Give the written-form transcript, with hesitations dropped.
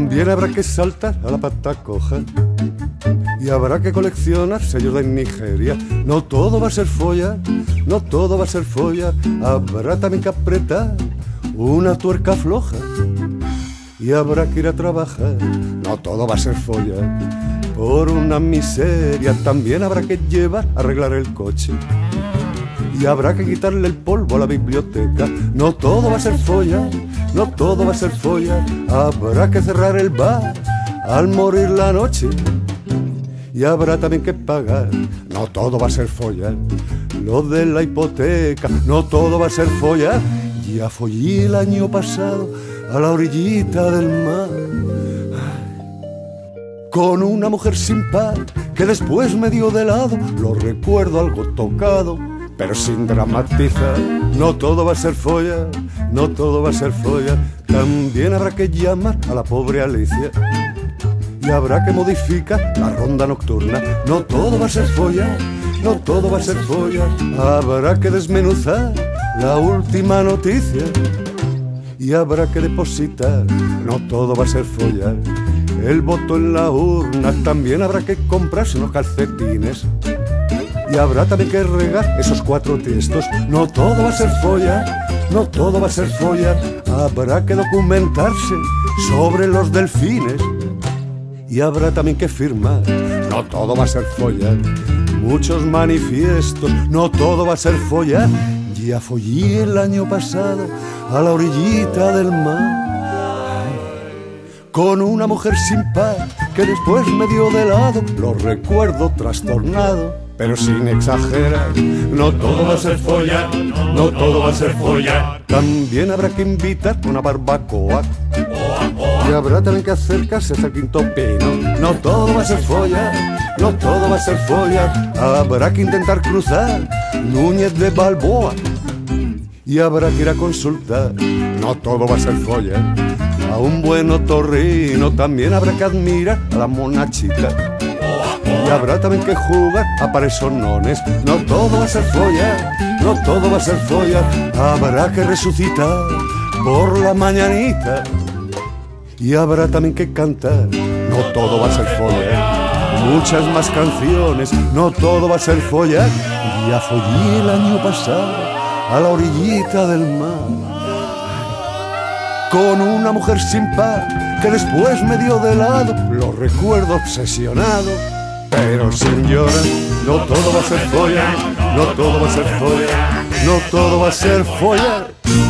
También habrá que saltar a la pata coja y habrá que coleccionar sellos de Nigeria. No todo va a ser follar, no todo va a ser follar. Habrá también que apretar una tuerca floja y habrá que ir a trabajar. No todo va a ser follar por una miseria. También habrá que llevar a arreglar el coche y habrá que quitarle el polvo a la biblioteca. No todo va a ser follar, no todo va a ser follar. Habrá que cerrar el bar al morir la noche y habrá también que pagar. No todo va a ser follar lo de la hipoteca. No todo va a ser follar. Ya follé el año pasado a la orillita del mar con una mujer sin par que después me dio de lado. Lo recuerdo algo tocado, pero sin dramatizar. No todo va a ser follar, no todo va a ser follar. También habrá que llamar a la pobre Alicia y habrá que modificar la ronda nocturna. No todo va a ser follar, no todo va a ser follar. Habrá que desmenuzar la última noticia y habrá que depositar. No todo va a ser follar el voto en la urna. También habrá que comprarse unos calcetines y habrá también que regar esos 4 tiestos. No todo va a ser follar, no todo va a ser follar. Habrá que documentarse sobre los delfines y habrá también que firmar. No todo va a ser follar muchos manifiestos. No todo va a ser follar. Ya follé el año pasado a la orillita del mar con una mujer sin par que después me dio de lado. Lo recuerdo trastornado, pero sin exagerar. No todo va a ser follar, no todo va a ser follar. También habrá que invitar una barbacoa y habrá también que acercarse hasta el Quinto Pino. No todo va a ser follar, no todo va a ser follar. Habrá que intentar cruzar Núñez de Balboa y habrá que ir a consultar. No todo va a ser follar a un buen otorrino. También habrá que admirar a la monachita y habrá también que jugar a paresonones. No todo va a ser follar, no todo va a ser follar. Habrá que resucitar por la mañanita y habrá también que cantar. No todo va a ser follar, muchas más canciones. No todo va a ser follar. Ya follé el año pasado a la orillita del mar con una mujer sin par que después me dio de lado. Lo recuerdo obsesionado, pero sin llorar. No todo va a ser follar, no todo va a ser follar, no todo va a ser follar.